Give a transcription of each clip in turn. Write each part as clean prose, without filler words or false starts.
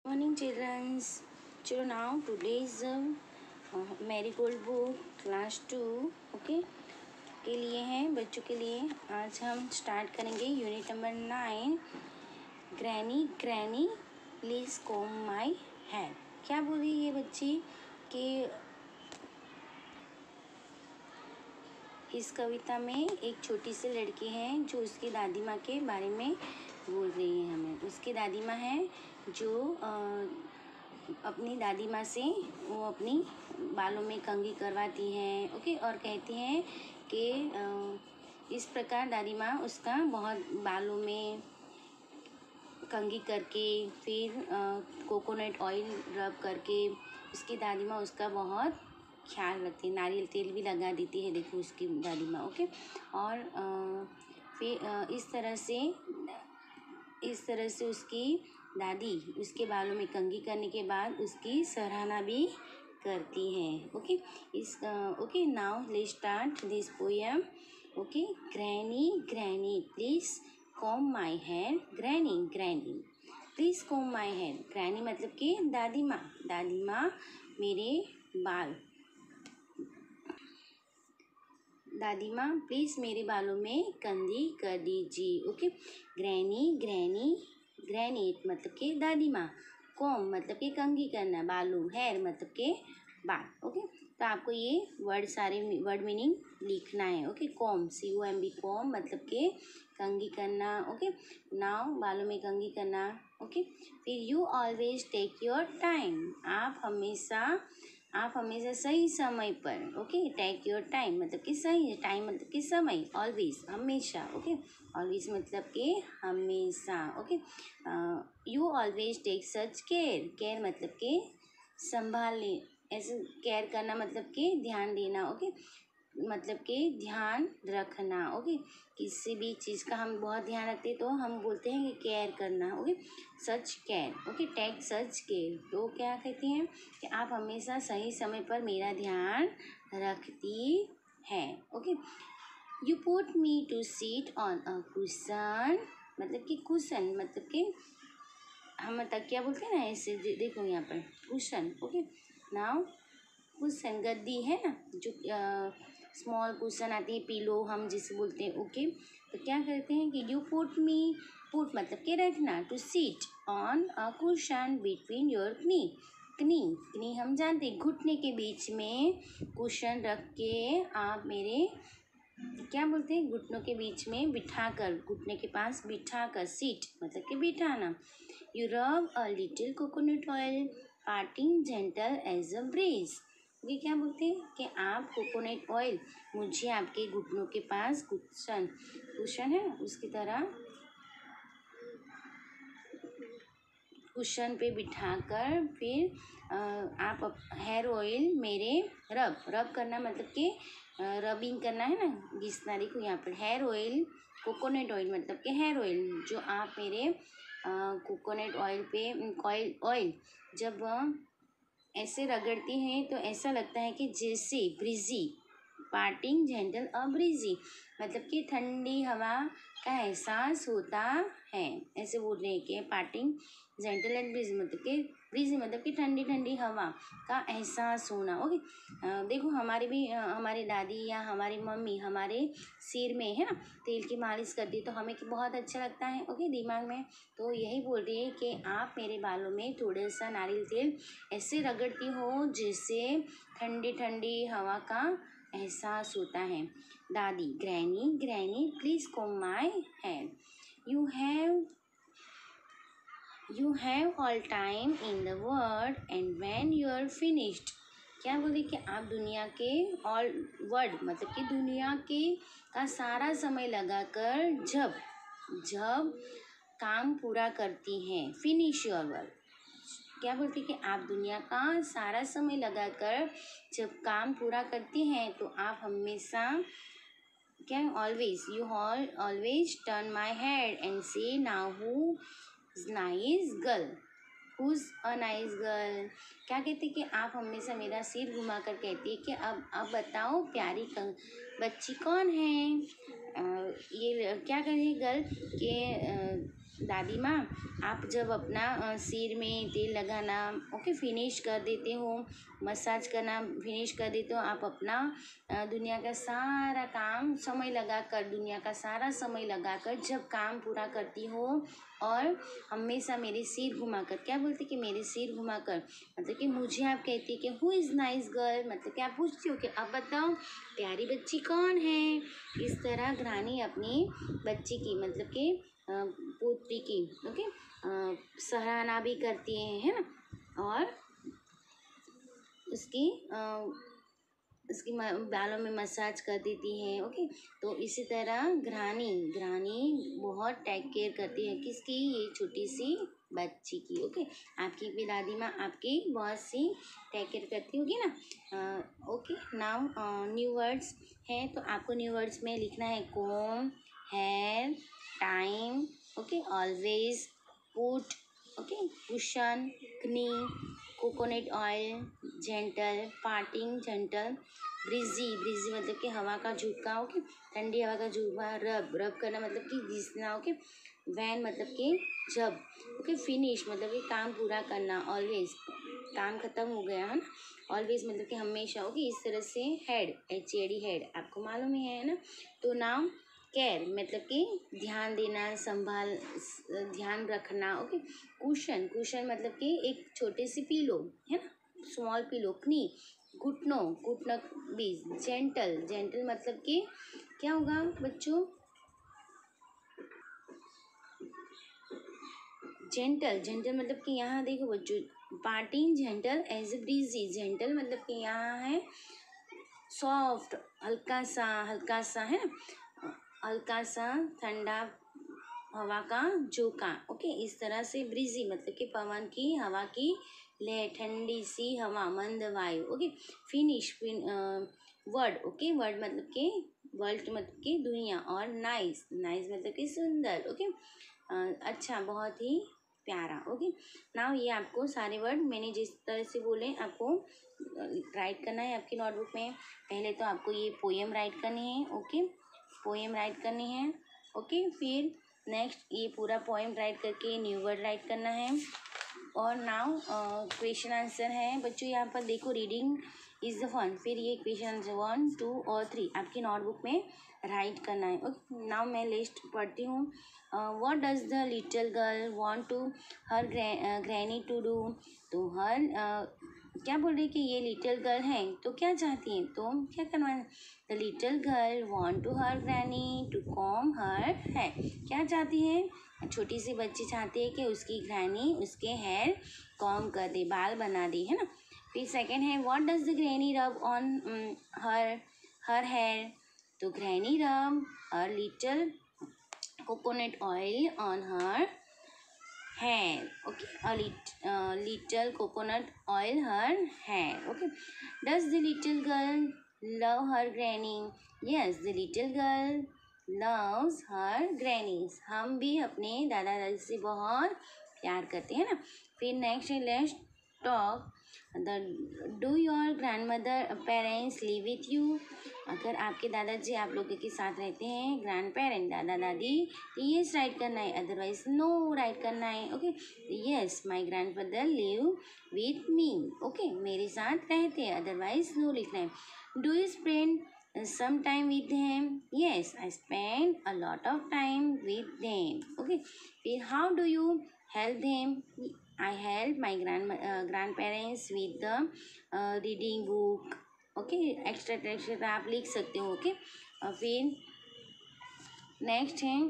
Morning, children. Children, now today's Marigold book class 2 okay के लिए है, बच्चों के लिए। आज हम स्टार्ट करेंगे unit number 9 granny granny please comb my hair. क्या बोल रही है ये बच्ची कि इस कविता में एक छोटी सी लड़की है जो उसकी दादी माँ के बारे में बोल रही है हमें। उसकी दादी माँ है जो अपनी दादी माँ से वो अपनी बालों में कंघी करवाती हैं, ओके, और कहती हैं कि इस प्रकार दादी माँ उसका बहुत बालों में कंघी करके फिर कोकोनट ऑयल रब करके उसकी दादी माँ उसका बहुत ख्याल रखती है। नारियल तेल भी लगा देती है, देखो उसकी दादी माँ, ओके। और फिर इस तरह से उसकी दादी उसके बालों में कंघी करने के बाद उसकी सराहना भी करती हैं, okay. Okay, now let's start this poem. Okay, granny granny please comb my hair. Granny granny please comb my hair. Granny मतलब कि दादी माँ मेरे बाल। दादी माँ प्लीज़ मेरे बालों में कंघी कर दीजिए, ओके। ग्रैनी ग्रैनी ग्रैनी मतलब कि दादी माँ। कॉम मतलब कि कंघी करना, बालों। हेयर मतलब के बाल, ओके। तो आपको ये वर्ड मीनिंग लिखना है, ओके। कॉम COMB कॉम मतलब के कंघी करना, ओके। नाउ बालों में कंघी करना, ओके। फिर you always take your time. आप हमेशा सही समय पर, ओके। टेक योर टाइम मतलब कि सही, टाइम मतलब कि समय, ऑलवेज हमेशा, ओके। ऑलवेज मतलब कि हमेशा, okay. You always take such care. Care मतलब कि संभालने, ऐसे केयर करना मतलब कि ध्यान देना, ओके। मतलब कि ध्यान रखना, ओके। किसी भी चीज़ का हम बहुत ध्यान रखते हैं तो हम बोलते हैं कि केयर करना, okay. Such care, okay. Take such care तो क्या कहते हैं कि आप हमेशा सही समय पर मेरा ध्यान रखती है, okay. You put me to seat on a cushion मतलब कि कुशन मतलब कि हम तकिया बोलते हैं ना, ऐसे देखो यहाँ पर कुशन, ओके। नाउ कुशन गद्दी है ना, जो स्मॉल कुशन आती है, पिलो हम जिसे बोलते हैं, ओके। तो क्या करते हैं कि यू पुट मतलब कि रखना, to seat on a cushion between your knee हम जानते हैं, घुटने के बीच में कुशन रख के आप मेरे क्या बोलते हैं, घुटनों के बीच में बिठाकर, घुटने के पास बिठाकर, सीट मतलब कि बिठाना। You rub a little coconut oil parting gentle as a breeze. ये क्या बोलते हैं कि आप कोकोनट ऑयल मुझे आपके घुटनों के पास कुशन है उसकी तरह कुशन पे बिठाकर फिर आप हेयर ऑयल मेरे रब करना मतलब कि रबिंग करना है ना, घिसना। देखो यहाँ पर हेयर ऑयल, कोकोनट ऑयल मतलब कि हेयर ऑयल जो आप मेरे कोकोनट ऑयल पे ऑयल जब ऐसे रगड़ती हैं तो ऐसा लगता है कि जैसे breezy, parting gentle a breezy मतलब कि ठंडी हवा का एहसास होता है, ऐसे बोल रहे हैं कि पार्टिंग जेंटल एंड ब्रीजी मतलब कि ठंडी ठंडी हवा का एहसास होना, ओके। देखो हमारी दादी या हमारी मम्मी हमारे सिर में है ना तेल की मालिश करती तो हमें बहुत अच्छा लगता है, ओके, दिमाग में। तो यही बोल रही है कि आप मेरे बालों में थोड़ा सा नारियल तेल ऐसे रगड़ती हो जैसे ठंडी ठंडी हवा का एहसास होता है। दादी granny granny please comb my hair. You have all time in the world and when you are finished. क्या बोले कि आप दुनिया के ऑल वर्ड मतलब कि दुनिया के का सारा समय लगाकर जब काम पूरा करती हैं, फिनिश योर वर्क। क्या बोलती कि आप दुनिया का सारा समय लगाकर जब काम पूरा करती हैं तो आप हमेशा क्या you always turn my head and say now who nice girl, who's a nice girl. क्या कहती कि आप हमेशा मेरा सिर घुमा कर कहती है कि अब बताओ प्यारी बच्ची कौन है। ये क्या कर रही गर्ल के दादी माँ, आप जब अपना सिर में तेल लगाना ओके फिनिश कर देते हो, मसाज करना फिनिश कर देते हो, आप अपना दुनिया का सारा काम समय लगाकर, दुनिया का सारा समय लगाकर जब काम पूरा करती हो और हमेशा मेरे सिर घुमाकर, क्या बोलते कि मेरे सिर घुमाकर, मतलब कि मुझे आप कहती कि हु इज़ नाइस गर्ल, मतलब कि आप पूछती हो कि अब बताओ प्यारी बच्ची कौन है। इस तरह ग्रानी अपनी बच्ची की, मतलब कि पोती की ओके सराहना भी करती है ना, और उसकी उसकी बालों में मसाज कर देती है ओके। तो इसी तरह ग्रानी ग्रानी बहुत टेक केयर करती है किसकी, ये छोटी सी बच्ची की ओके। आपकी भी दादी माँ आपकी बहुत सी टेक केयर करती होगी ना। ओके नाउ न्यू वर्ड्स है, तो आपको न्यू वर्ड्स में लिखना है comb, hair, time okay, always, put okay, cushion, knee, coconut oil, gentle, parting gentle, breezy breezy मतलब कि हवा का झोंका ओके, ठंडी हवा का झोंका, रब रब करना मतलब कि घिसना ओके, वैन मतलब कि जब ओके, फिनिश मतलब कि काम पूरा करना, ऑलवेज काम खत्म हो गया है ना, ऑलवेज मतलब कि हमेशा ओके। इस तरह से हेड, HAD हेड आपको मालूम ही है ना। तो नाउ केयर मतलब कि ध्यान देना, संभाल, ध्यान रखना ओके। कुशन कुशन मतलब कि एक छोटे सी पीलो है ना, स्मॉल पीलो। क्नी घुटनों, घुटना बीज। जेंटल जेंटल मतलब कि क्या होगा बच्चों, जेंटल जेंटल मतलब कि यहाँ देखो बच्चों, parting gentle as a breezy, gentle मतलब कि यहाँ है सॉफ्ट, हल्का सा है ना, हल्का सा ठंडा हवा का झोंका ओके। इस तरह से ब्रीजी मतलब कि पवन की हवा की लहर, ठंडी सी हवा, मंद वायु okay. Finish word okay, word मतलब कि वर्ल्ड मतलब कि दुनिया, और नाइस नाइस मतलब कि सुंदर ओके। अच्छा, बहुत ही प्यारा ओके। नाउ ये आपको सारे वर्ड मैंने जिस तरह से बोले आपको राइट करना है आपकी नोटबुक में। पहले तो आपको ये पोएम राइट करनी है ओके, पोएम राइट करनी है ओके। फिर नेक्स्ट ये पूरा पोएम राइट करके न्यू वर्ड राइट करना है। और नाउ क्वेश्चन आंसर है बच्चों, यहाँ पर देखो रीडिंग इज द फन, फिर ये क्वेश्चन आंसर 1 2 और 3 आपकी नोटबुक में राइट करना है ओके। नाउ मैं लिस्ट पढ़ती हूँ। What does the little girl want to her granny to do, तो हर क्या बोल रही कि ये लिटिल गर्ल है तो क्या चाहती है, तो क्या करना है, the little girl want to her granny to comb her है, क्या चाहती है, छोटी सी बच्ची चाहती है कि उसकी ग्रैनी उसके हेयर कॉम कर दे, बाल बना दे है ना। फिर सेकंड है what does the granny rub on her her hair, तो granny rub a little coconut oil on her hair okay, little coconut oil her hair okay. Does the little girl love her granny, yes the little girl loves her grannies, हम भी अपने दादा दादी से बहुत प्यार करते हैं ना। फिर नेक्स्ट है let's talk the do your grandmother parents live with you, अगर आपके दादाजी आप लोगों के साथ रहते हैं, ग्रैंड पेरेंट दादा दादी, तो यस राइट करना है, अदरवाइज नो राइट करना है okay. Yes my grandfather live with me okay, मेरे साथ रहते हैं, अदरवाइज नो लिखना है। Do you spend some time with them, yes I spend a lot of time with them okay. फिर how do you help them, I help my grandparents with the reading book okay. Extra extra आप लिख सकते हो okay. और फिर next है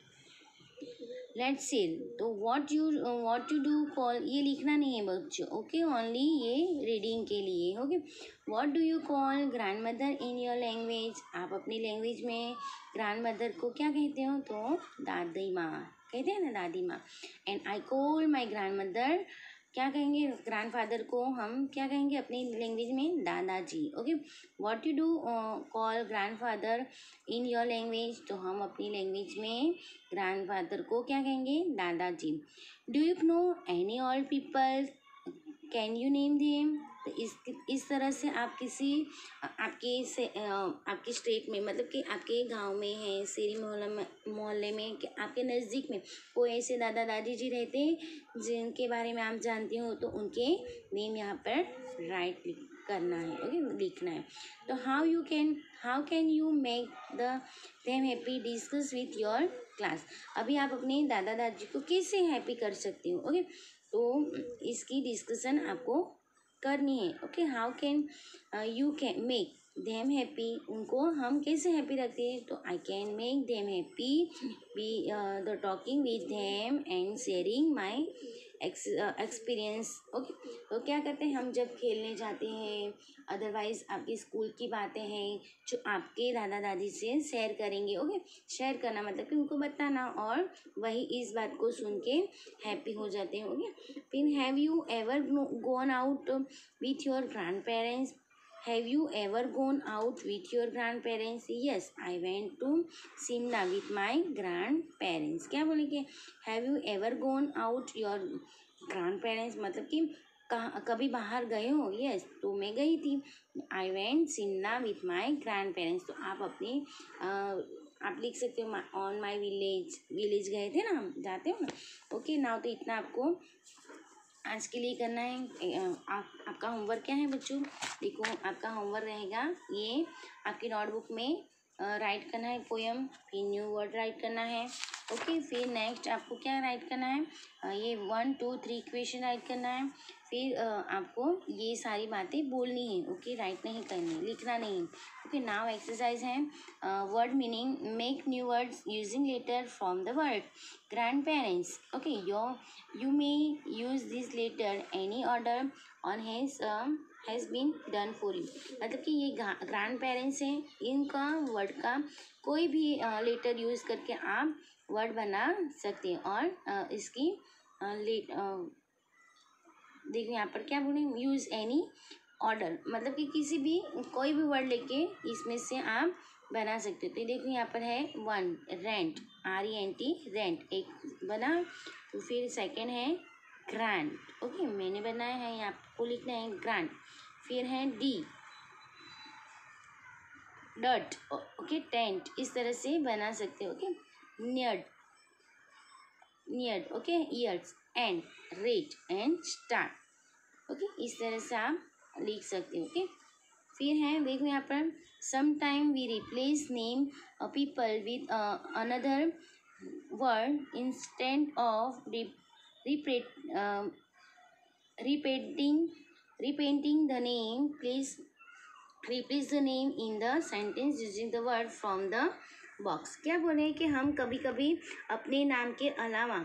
let's see, तो what you do call, ये लिखना नहीं है बच्चों ओके, ओनली ये रीडिंग के लिए okay. What do you call grandmother in your language, आप अपनी लैंग्वेज में ग्रैंड मदर को क्या कहते हो, तो दादी माँ कहते हैं ना, दादी माँ। And I call my grandmother, क्या कहेंगे ग्रैंडफादर को हम क्या कहेंगे अपनी लैंग्वेज में, दादाजी okay. What you do call grandfather in your language, तो हम अपनी लैंग्वेज में ग्रैंडफादर को क्या कहेंगे, दादाजी। Do you know any old people, can you name them. तो इस तरह से आप किसी आपके स्टेट में, मतलब कि आपके गांव में है, शहरी मोहल्ले में, कि आपके नज़दीक में कोई ऐसे दादा दादी जी रहते हैं जिनके बारे में आप जानते हो, तो उनके नेम यहाँ पर राइट करना है, ओके, लिखना है। तो how can you make them happy, discuss with your class. अभी आप अपने दादा दादी को कैसे हैप्पी कर सकते हो, ओके। तो इसकी डिस्कशन आपको करनी है, okay. How can you can make them happy, उनको हम कैसे हैप्पी रखते हैं, तो I can make them happy be the talking with them and sharing my experience, okay. तो क्या करते हैं हम, जब खेलने जाते हैं, अदरवाइज आपके स्कूल की बातें हैं जो आपके दादा दादी से शेयर करेंगे, ओके। शेयर करना मतलब कि उनको बताना, और वही इस बात को सुन के हैप्पी हो जाते हैं, ओके। फिर have you ever gone out with your grandparents. Have you ever gone out with your grandparents. Yes, I went to Shimla with my grandparents. क्या बोलेंगे, have you ever gone out your grandparents, मतलब कि कभी बाहर गए हो। Yes, तो मैं गई थी। I went Shimla with my grandparents. तो आप अपने आप लिख सकते हो ऑन माई विलेज गए थे ना, हम जाते हो ना, ओके। नाउ तो इतना आपको आज के लिए करना है। आपका होमवर्क क्या है बच्चों, देखो आपका होमवर्क रहेगा ये, आपकी नोटबुक में राइट करना है पोयम, फिर न्यू वर्ड राइट करना है, ओके। फिर नेक्स्ट आपको क्या राइट करना है, ये 1 2 3 क्वेश्चन राइट करना है। फिर आपको ये सारी बातें बोलनी है, ओके, राइट नहीं करनी, लिखना नहीं, ओके। नाउ एक्सरसाइज है word meaning, make new words using letter from the word grandparents, okay. You may use this letter any order on has been done for you। मतलब कि ये grand parents हैं, इनका word का कोई भी letter use करके आप वर्ड बना सकते हैं। और इसकी देखो यहाँ पर क्या बोले, यूज़ एनी ऑर्डर, मतलब कि किसी भी कोई भी वर्ड लेके इसमें से आप बना सकते हो। तो देखो यहाँ पर है 1 रेंट, RENT, रेंट एक बना। तो फिर सेकंड है ग्रांट, ओके, मैंने बनाया है, यहाँ आपको लिखना है ग्रांट। फिर है D डट, ओके, टेंट, इस तरह से बना सकते हो, okay. Neared, okay, years, and rate and start, okay, इस तरह से आप लिख सकते हो, ओके। फिर है देखो यहाँ पर some time we replace name people with another word instead of repainting the name, please replace the name in the sentence using the word from the box। क्या बोले हैं कि हम कभी कभी अपने नाम के अलावा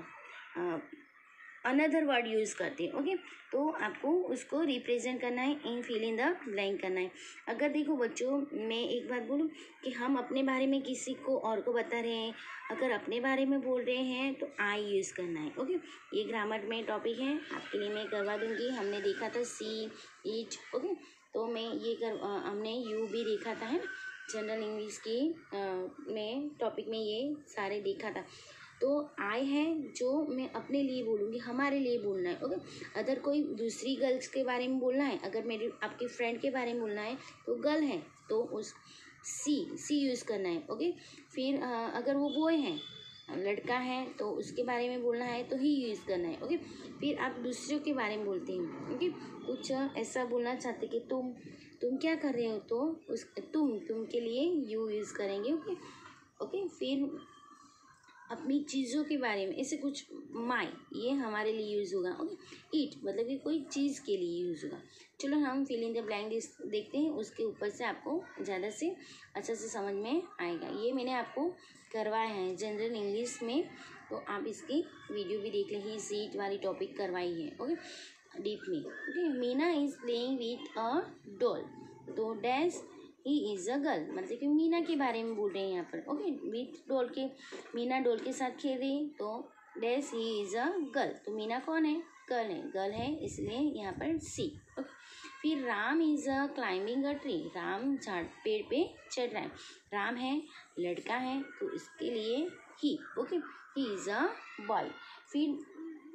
अनदर वर्ड यूज़ करते हैं, ओके। तो आपको उसको रिप्रेजेंट करना है, in fill in the blank करना है। अगर देखो बच्चों, मैं एक बात बोलूँ कि हम अपने बारे में किसी को और को बता रहे हैं, अगर अपने बारे में बोल रहे हैं तो आई यूज़ करना है, ओके। ये ग्रामर में टॉपिक है, आपके लिए मैं करवा दूँगी। हमने देखा था सी ईट, ओके। तो मैं ये हमने यू भी देखा था, है ना, जनरल इंग्लिश की में टॉपिक में ये सारे देखा था। तो आई है जो मैं अपने लिए बोलूँगी, हमारे लिए बोलना है, ओके। अगर कोई दूसरी गर्ल्स के बारे में बोलना है, अगर मेरी आपकी फ्रेंड के बारे में बोलना है तो गर्ल है, तो उस सी यूज़ करना है, ओके। फिर अगर वो बॉय है, लड़का है, तो उसके बारे में बोलना है तो ही यूज़ करना है, ओके। फिर आप दूसरों के बारे में बोलते हैं, ओके, कुछ ऐसा बोलना चाहते कि तुम क्या कर रहे हो, तो उस तुम के लिए यू यूज़ करेंगे, ओके, ओके। फिर अपनी चीज़ों के बारे में ऐसे कुछ, माई, ये हमारे लिए यूज़ होगा, ओके। ईट मतलब कि कोई चीज़ के लिए यूज़ होगा। चलो हम फिल इन द ब्लैंक देखते हैं, उसके ऊपर से आपको ज़्यादा से अच्छा से समझ में आएगा। ये मैंने आपको करवाया है जनरल इंग्लिश में, तो आप इसकी वीडियो भी देख लीजिए, सीट वाली टॉपिक करवाई है, ओके, डीप में, okay. Meena is playing with a doll, तो dash he is a girl, मतलब कि मीना के बारे में बोल रहे हैं यहाँ पर, ओके। विथ डॉल के, मीना डॉल के साथ खेल रही, तो dash he is a girl, तो मीना कौन है, गर्ल है, इसलिए यहाँ पर सी, ओके। फिर Ram is a climbing a tree, Ram पेड़ पे चढ़ रहा है, राम है, लड़का है, तो इसके लिए he, okay, he is a boy. फिर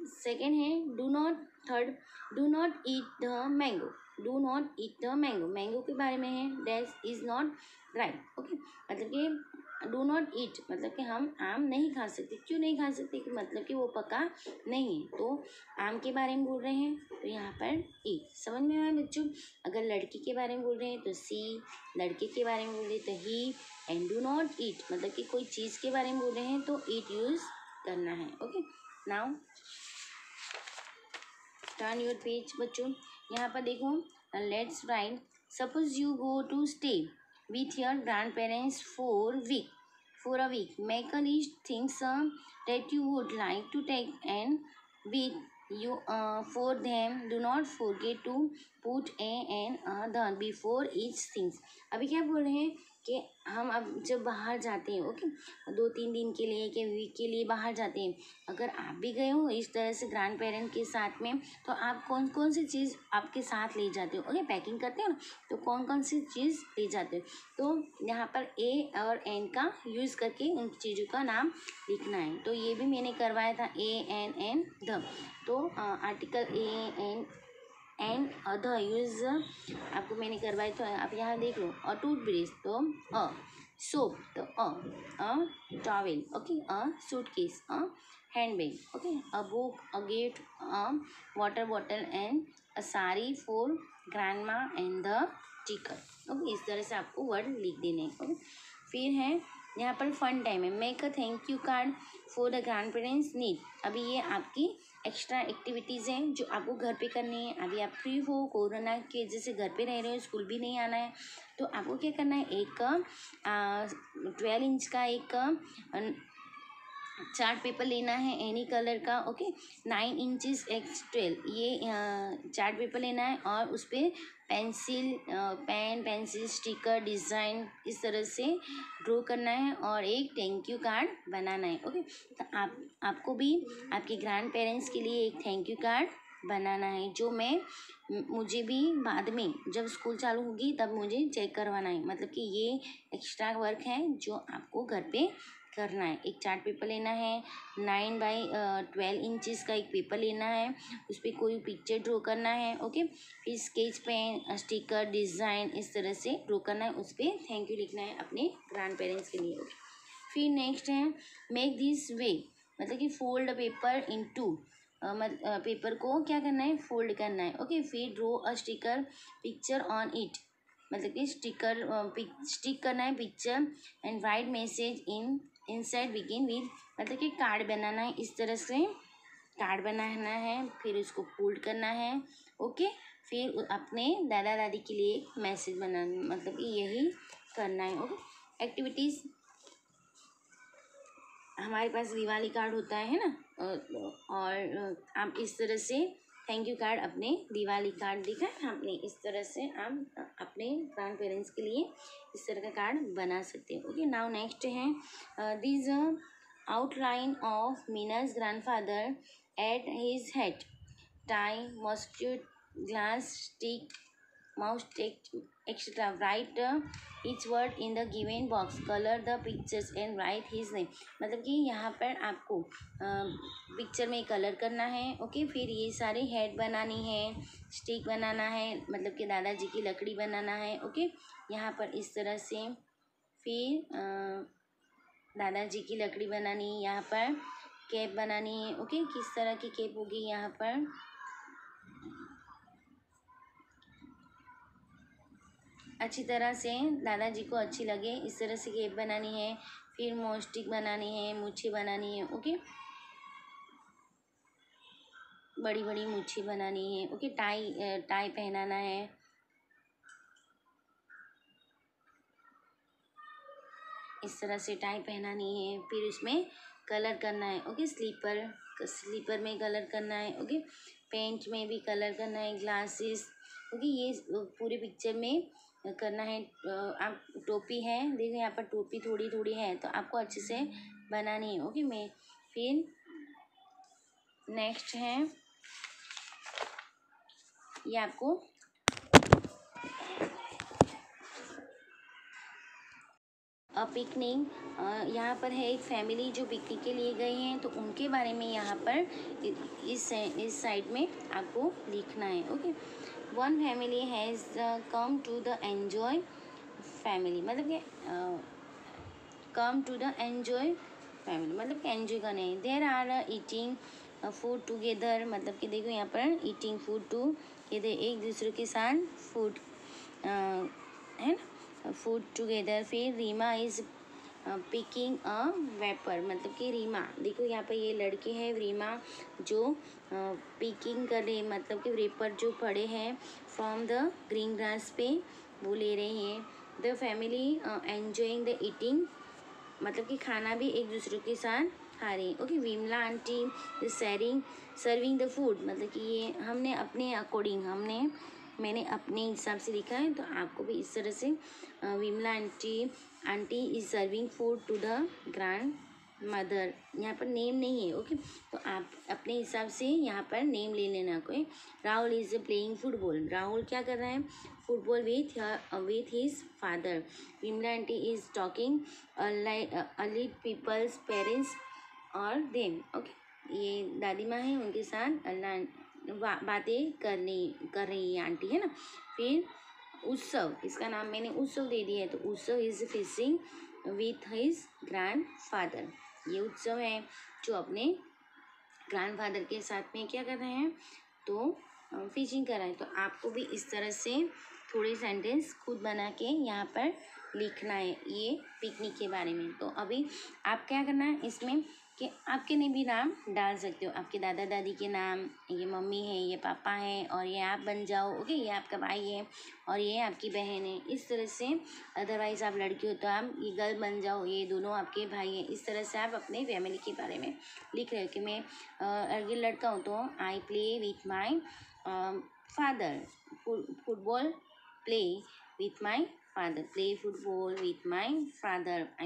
सेकेंड है do not, third do not eat the mango, do not eat the mango, mango के बारे में है that is not right. Okay, मतलब कि डू नॉट ईट मतलब कि हम आम नहीं खा सकते, क्यों नहीं खा सकते कि मतलब कि वो पका नहीं है, तो आम के बारे में बोल रहे हैं तो यहाँ पर ईट। समझ में आया बच्चों? अगर लड़की के बारे में बोल रहे हैं तो सी, लड़के के बारे में बोल रहे हैं तो ही, एंड डू नॉट ईट मतलब कि कोई चीज़ के बारे में बोल रहे हैं तो ईट यूज़ करना है। Okay, now turn your page बच्चों। यहाँ पर देखो, let's write, suppose you go to stay with your grandparents for a week, make a list things that you would like to take and with you for them, do not forget to put a and the before each things। अभी क्या बोल रहे हैं कि हम अब जब बाहर जाते हैं, ओके, 2-3 दिन के लिए कि वीक के लिए बाहर जाते हैं, अगर आप भी गए हो इस तरह से ग्रैंड पेरेंट के साथ में, तो आप कौन कौन सी चीज़ आपके साथ ले जाते हो? ओके, पैकिंग करते हो ना, तो कौन कौन सी चीज़ ले जाते हो? तो यहाँ पर ए और एन का यूज़ करके उन चीज़ों का नाम लिखना है। तो ये भी मैंने करवाया था, ए एन एन द, तो article a an and other use आपको मैंने करवाई, तो आप यहाँ देख लो। अ टूथब्रश तो अ, सोप तो a towel, okay, a suitcase, a handbag, okay, a book, a gift, a water bottle and a sari for grandma and the ticket. Okay, इस तरह से आपको वर्ड लिख देने हैं। ओके, फिर है यहाँ पर फन टाइम है, make a thank you card for the grandparents need. अभी ये आपकी एक्स्ट्रा एक्टिविटीज़ हैं जो आपको घर पे करनी है। अभी आप फ्री हो, कोरोना के वजह से घर पे रह रहे हो, स्कूल भी नहीं आना है, तो आपको क्या करना है, एक 12 इंच का एक चार्ट पेपर लेना है एनी कलर का। ओके, 9 इंचज़ एक्स 12 ये चार्ट पेपर लेना है और उस पर pencil, pen, pencil, sticker, design इस तरह से ड्रॉ करना है और एक थैंक यू कार्ड बनाना है। ओके, तो आपको भी आपके ग्रैंड पेरेंट्स के लिए एक थैंक यू कार्ड बनाना है, जो मुझे भी बाद में जब स्कूल चालू होगी तब मुझे चेक करवाना है। मतलब कि ये एक्स्ट्रा वर्क है जो आपको घर पे करना है। एक चार्ट पेपर लेना है, 9x12 इंचज़ का एक पेपर लेना है, उस पर कोई पिक्चर ड्रॉ करना है। ओके, फिर स्केच पेन, स्टिकर, डिज़ाइन इस तरह से ड्रॉ करना है, उस पर थैंक यू लिखना है अपने ग्रैंड पेरेंट्स के लिए। ओके, फिर नेक्स्ट है मेक दिस वे, मतलब कि fold paper in two, paper को क्या करना है, फोल्ड करना है। ओके, फिर draw a sticker picture on it, मतलब कि स्टिकर स्टिक करना है picture and write message inside begin with, मतलब कि कार्ड बनाना है, इस तरह से कार्ड बनाना है, फिर उसको फोल्ड करना है। ओके, फिर अपने दादा दादी के लिए मैसेज बनाना, मतलब कि यही करना है। ओके, एक्टिविटीज़ हमारे पास दिवाली कार्ड होता है ना, और आप इस तरह से थैंक यू कार्ड, अपने दिवाली कार्ड दिखा है आपने, इस तरह से आप अपने ग्रैंड पेरेंट्स के लिए इस तरह का कार्ड बना सकते हैं। ओके, नाउ नेक्स्ट है this outline of Meena's grandfather at his head, tie, मस्क्यूट, glass, stick, mouse text, etc. Write each word in the given box, color the pictures and write his name। मतलब कि यहाँ पर आपको पिक्चर में colour करना है। ओके, फिर ये सारे हेड बनानी है, स्टिक बनाना है, मतलब कि दादाजी की लकड़ी बनाना है। ओके, यहाँ पर इस तरह से, फिर दादाजी की लकड़ी बनानी, यहाँ पर कैप बनानी है। ओके, किस तरह की कैप होगी, यहाँ पर अच्छी तरह से दादाजी को अच्छी लगे इस तरह से केप बनानी है, फिर मोस्टिक बनानी है, मूछे बनानी है। ओके, बड़ी बड़ी मूछे बनानी है। ओके, टाई पहनाना है, इस तरह से टाई पहनानी है, फिर उसमें कलर करना है। ओके, स्लीपर में कलर करना है। ओके, पेंट में भी कलर करना है, ग्लासेस। ओके, ये पूरे पिक्चर में करना है। आप टोपी है, देखो यहाँ पर टोपी थोड़ी थोड़ी है, तो आपको अच्छे से बनानी है। ओके, मैं फिर नेक्स्ट है ये आपको पिकनिक, यहाँ पर है एक फैमिली जो पिकनिक के लिए गए हैं, तो उनके बारे में यहाँ पर इस साइड में आपको लिखना है। Okay, one family has come to the enjoy family, मतलब कि come to the enjoy family, मतलब कि एन्जॉय करने। There are eating food together, मतलब कि देखो यहाँ पर ईटिंग फूड टुगेदर, एक दूसरे के साथ फूड है ना, फूड टुगेदर। फिर Reema is picking a wafer, मतलब कि रीमा, देखो यहाँ पर ये लड़की है रीमा जो पिकिंग कर रही है, मतलब कि वेपर जो पड़े हैं फ्रॉम द ग्रीन ग्रास पे वो ले रहे हैं। The family enjoying the eating, मतलब कि खाना भी एक दूसरे के साथ खा रहे हैं। Okay, Vimla aunty serving the food, मतलब कि ये हमने अपने अकॉर्डिंग मैंने अपने हिसाब से लिखा है, तो आपको भी इस तरह से Vimla aunty is serving food to the grandmother, यहाँ पर नेम नहीं है। ओके, तो आप अपने हिसाब से यहाँ पर नेम ले लेना कोई। Rahul is playing football, Rahul क्या कर रहा है, football with his father. Vimla aunty is talking lead peoples parents और देम। ओके, ये दादी माँ है, उनके साथ बातें कर रही है आंटी, है ना। फिर उत्सव, इसका नाम मैंने उत्सव दे दिया है, तो Utsav is fishing with his grandfather, ये उत्सव है जो अपने ग्रैंड फादर के साथ में क्या कर रहे हैं, तो फिशिंग कर रहे हैं। तो आपको भी इस तरह से थोड़ी सेंटेंस खुद बना के यहाँ पर लिखना है ये पिकनिक के बारे में। तो अभी आप क्या करना है इसमें कि आपके ने भी नाम डाल सकते हो, आपके दादा दादी के नाम, ये मम्मी है, ये पापा है, और ये आप बन जाओ। ओके, ये आपका भाई है और ये आपकी बहन है, इस तरह से। अदरवाइज़ आप लड़की हो तो आप ये गर्ल बन जाओ, ये दोनों आपके भाई हैं। इस तरह से आप अपने फैमिली के बारे में लिख रहे हो कि मैं अगर लड़का हूँ तो I play with my father, football play with my father, play football with my father, I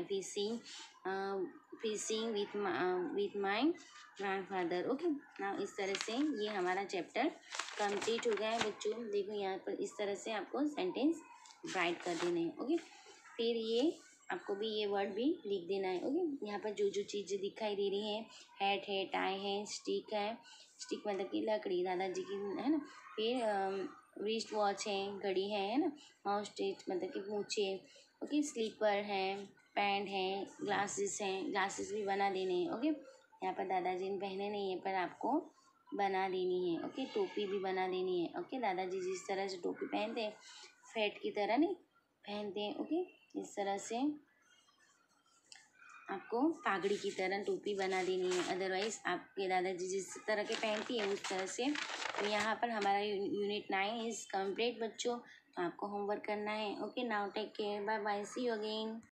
fishing with my grandfather। Okay, ना इस तरह से ये हमारा चैप्टर कंप्लीट हो गया है बच्चों। देखो यहाँ पर इस तरह से आपको सेंटेंस राइट कर देने हैं। ओके, फिर ये आपको भी ये वर्ड भी लिख देना है। ओके, यहाँ पर जो जो चीज़ें दिखाई दे रही हैं, हैट है, टाई है, स्टिक है, स्टिक मतलब कि लकड़ी दादाजी की, है ना। फिर रिस्ट वॉच है, घड़ी है ना। माउस स्टिच मतलब कि पूछे। ओके, स्लीपर है, पैंट है, ग्लासेस हैं, ग्लासेस भी बना देने हैं। ओके, यहाँ पर दादाजी ने पहने नहीं है पर आपको बना देनी है। ओके, टोपी भी बना देनी है। ओके, दादाजी जिस तरह से टोपी पहनते हैं फैट की तरह नहीं पहनते हैं। ओके, इस तरह से आपको पागड़ी की तरह टोपी बना देनी है, अदरवाइज आपके दादाजी जिस तरह के पहनती है उस तरह से। तो यहाँ पर हमारा यूनिट 9 इज़ कंप्लीट बच्चों, तो आपको होमवर्क करना है। Okay, now take care, bye bye, see you again.